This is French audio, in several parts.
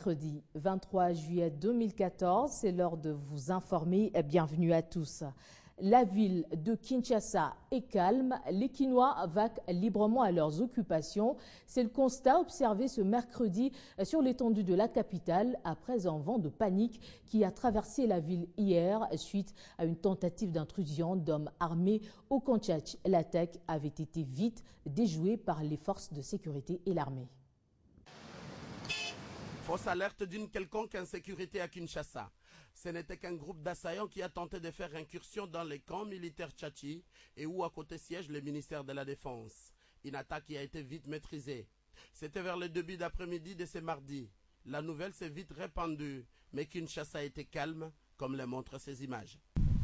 mercredi 23 juillet 2014. C'est l'heure de vous informer. Bienvenue à tous. La ville de Kinshasa est calme. Les Kinois vaquent librement à leurs occupations. C'est le constat observé ce mercredi sur l'étendue de la capitale après un vent de panique qui a traversé la ville hier suite à une tentative d'intrusion d'hommes armés au Kantchach. L'attaque avait été vite déjouée par les forces de sécurité et l'armée. Fausse alerte d'une quelconque insécurité à Kinshasa. Ce n'était qu'un groupe d'assaillants qui a tenté de faire incursion dans les camps militaires tchatchi et où à côté siège le ministère de la Défense. Une attaque qui a été vite maîtrisée. C'était vers le début d'après-midi de ce mardi. La nouvelle s'est vite répandue, mais Kinshasa était calme, comme le montrent ces images.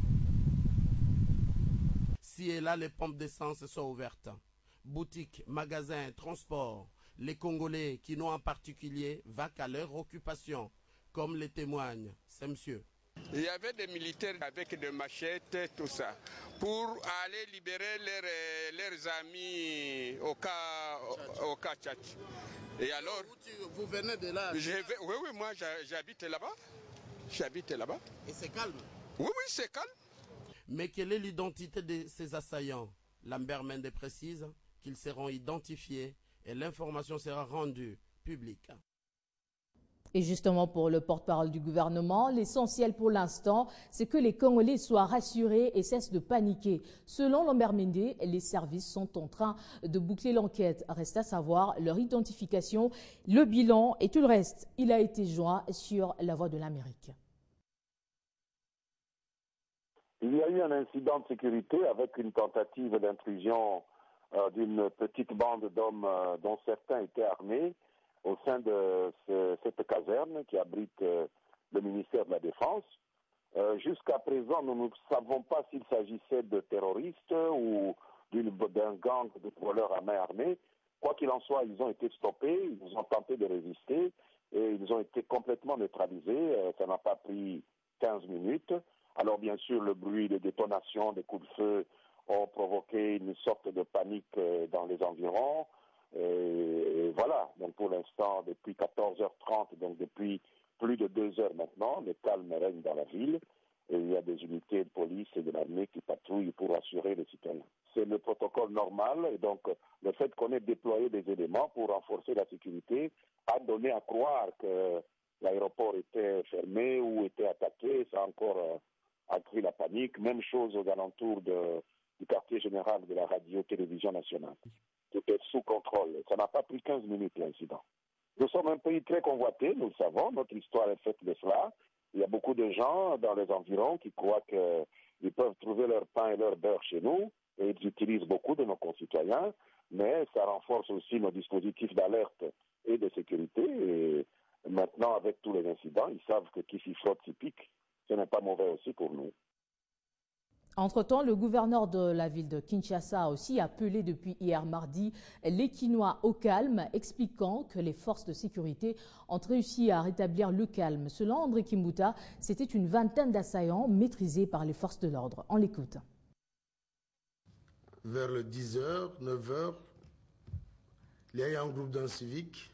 Ci et là, les pompes d'essence sont ouvertes. Boutiques, magasins, transports. Les Congolais, Kinois en particulier, vaquent à leur occupation, comme le témoigne ce monsieur. Il y avait des militaires avec des machettes, tout ça, pour aller libérer leurs amis au cas Tchatch. Et alors, vous venez de là? Oui, moi j'habite là-bas. J'habite là-bas. Et c'est calme? Oui, c'est calme. Mais quelle est l'identité de ces assaillants? Lambert Mende précise qu'ils seront identifiés et l'information sera rendue publique. Et justement, pour le porte-parole du gouvernement, l'essentiel pour l'instant, c'est que les Congolais soient rassurés et cessent de paniquer. Selon Lambert Mende, les services sont en train de boucler l'enquête. Reste à savoir leur identification, le bilan et tout le reste. Il a été joint sur La Voix de l'Amérique. Il y a eu un incident de sécurité avec une tentative d'intrusion d'une petite bande d'hommes dont certains étaient armés au sein de cette caserne qui abrite le ministère de la Défense. Jusqu'à présent, nous ne savons pas s'il s'agissait de terroristes ou d'un gang de voleurs à main armée. Quoi qu'il en soit, ils ont été stoppés, ils ont tenté de résister et ils ont été complètement neutralisés. Ça n'a pas pris 15 minutes. Alors bien sûr, le bruit de détonation, des coups de feu ont provoqué une sorte de panique dans les environs. Et voilà, donc pour l'instant, depuis 14h30, donc depuis plus de 2 heures maintenant, le calme règne dans la ville. Et il y a des unités de police et de l'armée qui patrouillent pour assurer les citoyens. C'est le protocole normal et donc le fait qu'on ait déployé des éléments pour renforcer la sécurité a donné à croire que l'aéroport était fermé ou était attaqué. Ça a encore accru la panique. Même chose aux alentours du quartier général de la radio-télévision nationale. Tout est sous contrôle. Ça n'a pas pris 15 minutes l'incident. Nous sommes un pays très convoité, nous le savons. Notre histoire est faite de cela. Il y a beaucoup de gens dans les environs qui croient qu'ils peuvent trouver leur pain et leur beurre chez nous. Et ils utilisent beaucoup de nos concitoyens. Mais ça renforce aussi nos dispositifs d'alerte et de sécurité. Et maintenant, avec tous les incidents, ils savent que qui s'y frotte s'y pique. Ce n'est pas mauvais aussi pour nous. Entre-temps, le gouverneur de la ville de Kinshasa a aussi appelé depuis hier mardi les Kinois au calme, expliquant que les forces de sécurité ont réussi à rétablir le calme. Selon André Kimbuta, c'était une vingtaine d'assaillants maîtrisés par les forces de l'ordre. On l'écoute. Vers le 10h, 9h, il y a eu un groupe d'un civique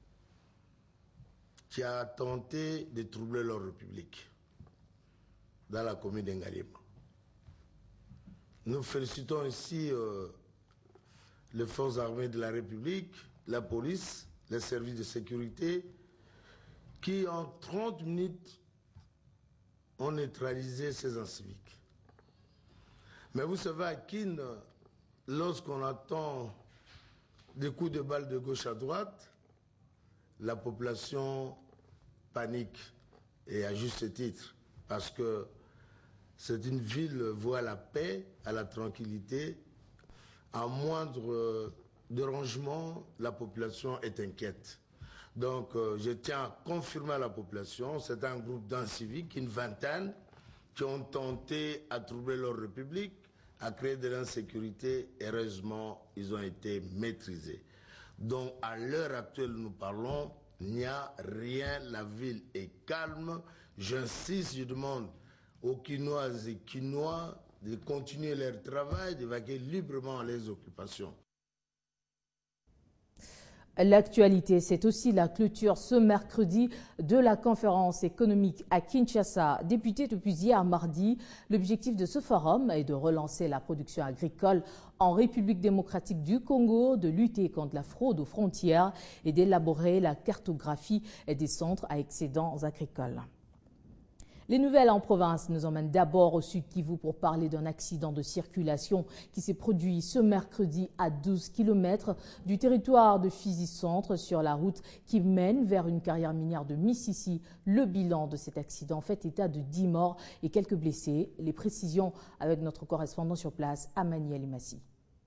qui a tenté de troubler l'ordre public dans la commune d'Engalima. Nous félicitons ici les forces armées de la République, la police, les services de sécurité, qui en 30 minutes ont neutralisé ces inciviques. Mais vous savez, à Kin, lorsqu'on attend des coups de balle de gauche à droite, la population panique, et à juste titre, parce que c'est une ville vouée à la paix, à la tranquillité. À moindre dérangement, la population est inquiète. Donc, je tiens à confirmer à la population, c'est un groupe d'inciviques, une vingtaine, qui ont tenté à troubler l'ordre public, à créer de l'insécurité. Heureusement, ils ont été maîtrisés. Donc, à l'heure actuelle où nous parlons, il n'y a rien, la ville est calme. J'insiste, je demande aux Kinoises et Kinois de continuer leur travail, de vaquer librement les occupations. L'actualité, c'est aussi la clôture ce mercredi de la conférence économique à Kinshasa, débutée depuis hier mardi. L'objectif de ce forum est de relancer la production agricole en République démocratique du Congo, de lutter contre la fraude aux frontières et d'élaborer la cartographie des centres à excédents agricoles. Les nouvelles en province nous emmènent d'abord au Sud Kivu pour parler d'un accident de circulation qui s'est produit ce mercredi à 12 km du territoire de Fizi-Centre sur la route qui mène vers une carrière minière de Mississi. Le bilan de cet accident fait état de 10 morts et quelques blessés. Les précisions avec notre correspondant sur place, Amani Alimassi.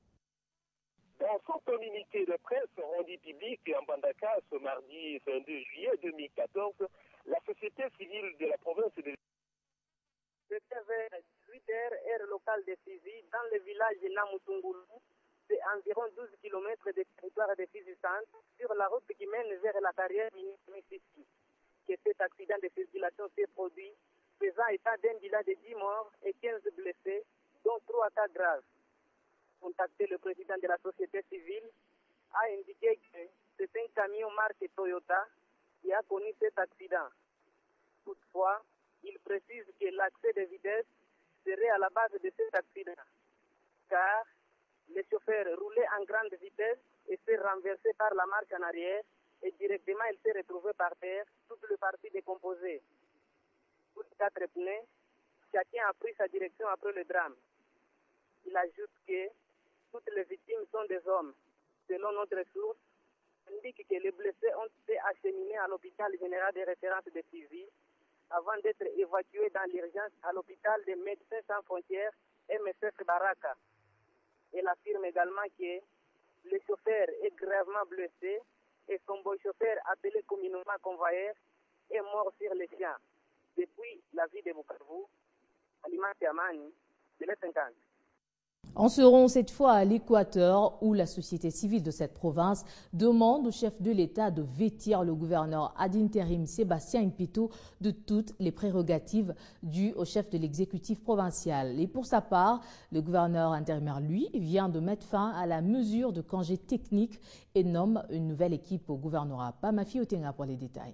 Dans son communiqué de presse rendu public en Bandaka ce mardi 22 juillet 2014, la société civile de la province de c'était vers 18h, heure locale de Fizi, dans le village de Namutungulu, c'est environ 12 km de territoire de Fizi-Centre, sur la route qui mène vers la carrière Mississi, que cet accident de circulation s'est produit, faisant état d'un bilan de 10 morts et 15 blessés, dont 3 cas graves. Contacté, le président de la société civile a indiqué que c'est un camion marque Toyota qui a connu cet accident. Toutefois, il précise que l'accès de vitesse serait à la base de cet accident, car le chauffeur roulait en grande vitesse et s'est renversé par la marche en arrière et directement il s'est retrouvé par terre, toute le partie décomposée. Tous les 4 pneus, chacun a pris sa direction après le drame. Il ajoute que toutes les victimes sont des hommes. Selon notre source, indique que les blessés ont été acheminés à l'hôpital général de référence de Fizi avant d'être évacués dans l'urgence à l'hôpital des Médecins Sans Frontières MSF Baraka. Elle affirme également que le chauffeur est gravement blessé et son beau-chauffeur, appelé communément convoyeur, est mort sur les champs. Depuis la ville de Bukavu, Alimante Amani, de l'E50. En serons cette fois à l'Équateur où la société civile de cette province demande au chef de l'État de vêtir le gouverneur ad intérim Sébastien Impito de toutes les prérogatives dues au chef de l'exécutif provincial. Et pour sa part, le gouverneur intérimaire, lui, vient de mettre fin à la mesure de congé technique et nomme une nouvelle équipe au gouvernorat. Pamafi Otenga pour les détails.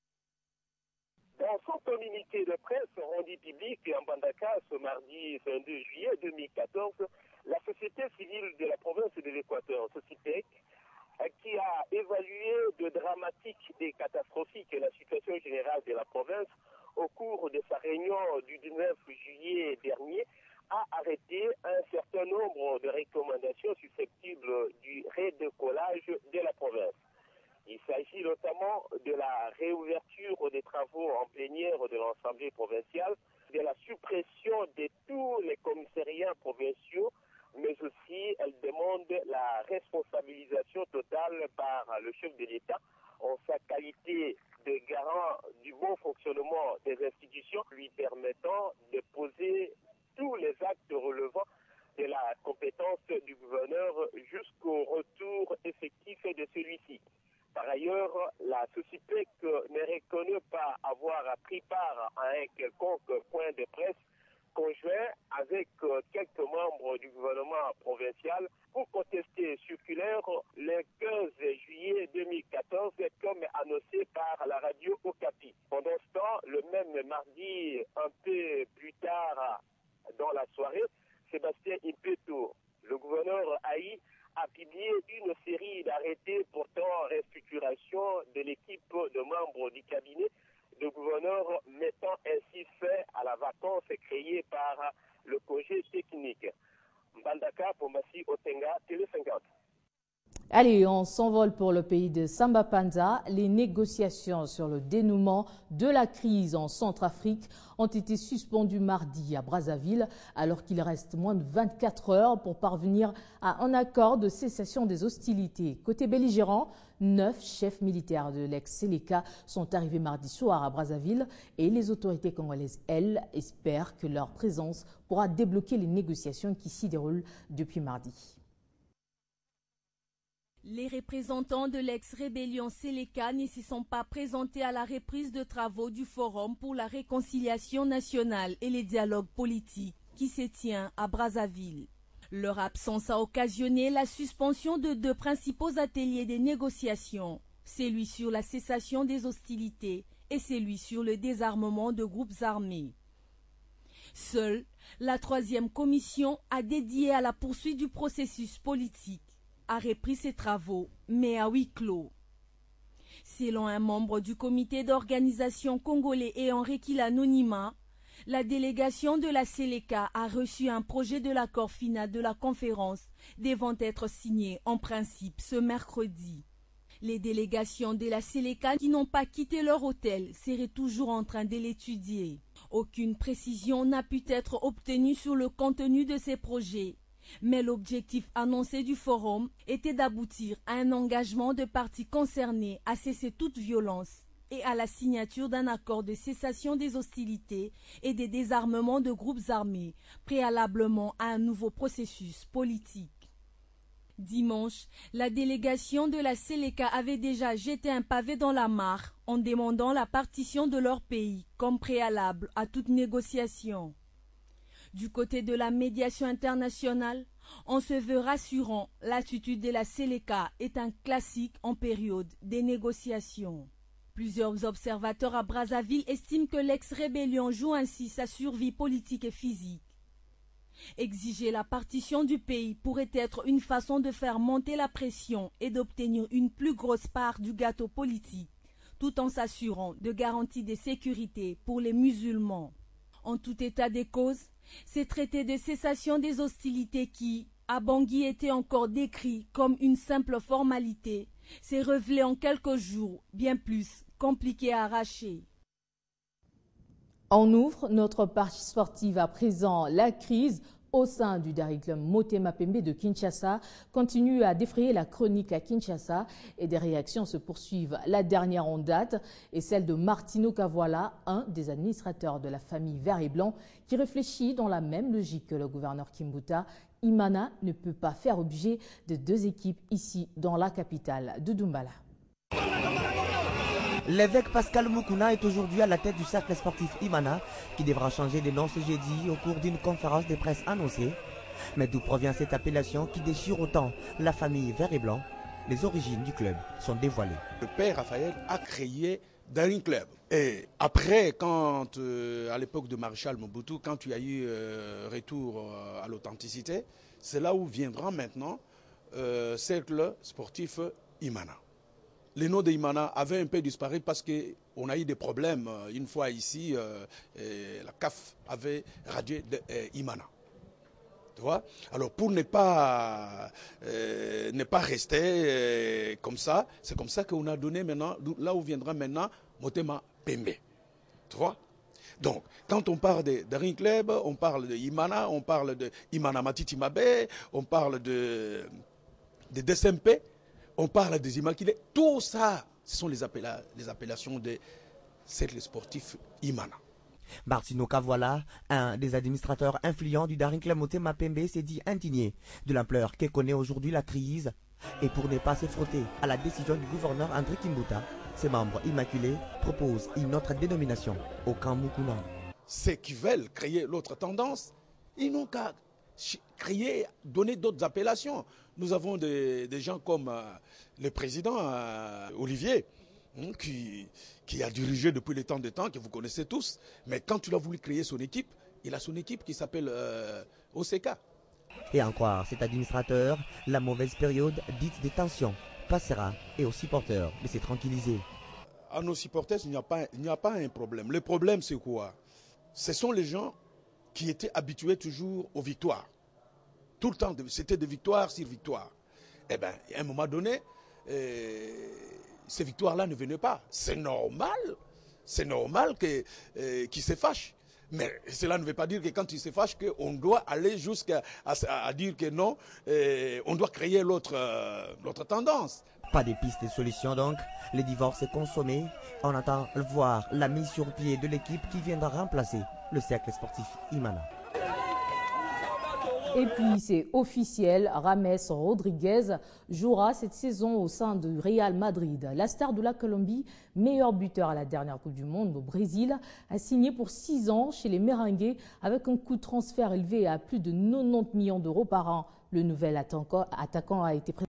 Dans son communiqué de presse rendu public en Bandaka ce mardi 22 juillet 2014, la société civile de la province de l'Équateur, Socitec, qui a évalué de dramatique et catastrophique la situation générale de la province au cours de sa réunion du 19 juillet dernier, a arrêté un certain nombre de recommandations susceptibles du redécollage de la province. Il s'agit notamment de la réouverture des travaux en plénière de l'Assemblée provinciale, de la suppression de tous les commissariats provinciaux, mais aussi elle demande la responsabilisation totale par le chef de l'État en sa qualité de garant du bon fonctionnement des institutions, lui permettant de poser tous les actes relevant de la compétence du gouverneur jusqu'au retour effectif de celui-ci. Par ailleurs, la SOCIPEC ne reconnaît pas avoir pris part à un quelconque point de presse conjoint avec quelques membres du gouvernement provincial pour contester circulaire le 15 juillet 2014 comme annoncé par la radio Okapi. Pendant ce temps, le même mardi, un peu plus tard dans la soirée, Sébastien Impito, le gouverneur Haï, a publié une série d'arrêtés portant restructuration de l'équipe de membres du cabinet de gouverneur, mettant ainsi fin à la vacance créée par le congé technique. Mbandaka, Pomassi, Otenga, Télé 50. Allez, on s'envole pour le pays de Samba Panza. Les négociations sur le dénouement de la crise en Centrafrique ont été suspendues mardi à Brazzaville, alors qu'il reste moins de 24 heures pour parvenir à un accord de cessation des hostilités. Côté belligérant, 9 chefs militaires de l'ex-Séléka sont arrivés mardi soir à Brazzaville et les autorités congolaises, elles, espèrent que leur présence pourra débloquer les négociations qui s'y déroulent depuis mardi. Les représentants de l'ex-rébellion Séléka ne s'y sont pas présentés à la reprise de travaux du Forum pour la réconciliation nationale et les dialogues politiques qui se tient à Brazzaville. Leur absence a occasionné la suspension de 2 principaux ateliers des négociations, celui sur la cessation des hostilités et celui sur le désarmement de groupes armés. Seule la 3e commission a dédié à la poursuite du processus politique a repris ses travaux, mais à huis clos. Selon un membre du comité d'organisation congolais ayant requis l'anonymat, la délégation de la Seleka a reçu un projet de l'accord final de la conférence devant être signé en principe ce mercredi. Les délégations de la Seleka qui n'ont pas quitté leur hôtel seraient toujours en train de l'étudier. Aucune précision n'a pu être obtenue sur le contenu de ces projets. Mais l'objectif annoncé du forum était d'aboutir à un engagement de parties concernées à cesser toute violence et à la signature d'un accord de cessation des hostilités et des désarmements de groupes armés, préalablement à un nouveau processus politique. Dimanche, la délégation de la Seleka avait déjà jeté un pavé dans la mare en demandant la partition de leur pays comme préalable à toute négociation. Du côté de la médiation internationale, on se veut rassurant, l'attitude de la Seleka est un classique en période des négociations. Plusieurs observateurs à Brazzaville estiment que l'ex-rébellion joue ainsi sa survie politique et physique. Exiger la partition du pays pourrait être une façon de faire monter la pression et d'obtenir une plus grosse part du gâteau politique, tout en s'assurant de garanties de sécurité pour les musulmans. En tout état des causes, ces traités de cessation des hostilités qui, à Bangui, étaient encore décrits comme une simple formalité, s'est révélé en quelques jours bien plus compliqué à arracher. On ouvre notre page sportive à présent. La crise au sein du Daring Club Motema Pembe de Kinshasa continue à défrayer la chronique à Kinshasa et des réactions se poursuivent. La dernière en date est celle de Martino Kavoila, un des administrateurs de la famille Vert et Blanc, qui réfléchit dans la même logique que le gouverneur Kimbuta. Imana ne peut pas faire objet de 2 équipes ici dans la capitale de Doumbala. L'évêque Pascal Mukuna est aujourd'hui à la tête du cercle sportif Imana qui devra changer de nom ce jeudi au cours d'une conférence de presse annoncée. Mais d'où provient cette appellation qui déchire autant la famille Vert et Blanc? Les origines du club sont dévoilées. Le père Raphaël a créé Daring Club. Et après, quand à l'époque de Maréchal Mobutu, quand tu as eu retour à l'authenticité, c'est là où viendra maintenant cercle sportif Imana. Le nom de Imana avait un peu disparu parce qu'on a eu des problèmes. Une fois ici, la CAF avait radié Imana. Tu vois? Alors pour ne pas rester comme ça, c'est comme ça qu'on a donné maintenant, là où viendra maintenant, Motema Pembe. Tu vois? Donc, quand on parle de Daring Club, on parle de Imana, on parle de Imana Matiti Mabe, on parle de DSMP, on parle des Immaculés. Tout ça, ce sont les appellations des cercles sportifs Imana. Martino Kavoila, un des administrateurs influents du Daring Club Motema Pembe, s'est dit indigné de l'ampleur que connaît aujourd'hui la crise. Et pour ne pas se frotter à la décision du gouverneur André Kimbuta, ses membres immaculés proposent une autre dénomination au camp Mukuna. Ceux qui veulent créer l'autre tendance, ils n'ont qu'à créer, donner d'autres appellations. Nous avons des gens comme le président Olivier, qui a dirigé depuis le temps des temps, que vous connaissez tous. Mais quand il a voulu créer son équipe, il a son équipe qui s'appelle OCK. Et en croire cet administrateur, la mauvaise période dite des tensions passera et aux supporters de se tranquilliser. À nos supporters, il n'y a pas un problème. Le problème, c'est quoi? Ce sont les gens qui étaient habitués toujours aux victoires. Tout le temps, c'était de victoire sur victoire. Eh bien, à un moment donné, ces victoires-là ne venaient pas. C'est normal qu'ils se fâchent. Mais cela ne veut pas dire que quand ils se fâchent, qu'on doit aller jusqu'à dire que non, on doit créer l'autre tendance. Pas de piste de solution donc, le divorce est consommé. On attend voir la mise sur pied de l'équipe qui viendra remplacer le cercle sportif Imana. Et puis c'est officiel, James Rodriguez jouera cette saison au sein du Real Madrid. La star de la Colombie, meilleur buteur à la dernière Coupe du Monde au Brésil, a signé pour 6 ans chez les Merengues avec un coût de transfert élevé à plus de 90 millions d'euros par an. Le nouvel attaquant a été présenté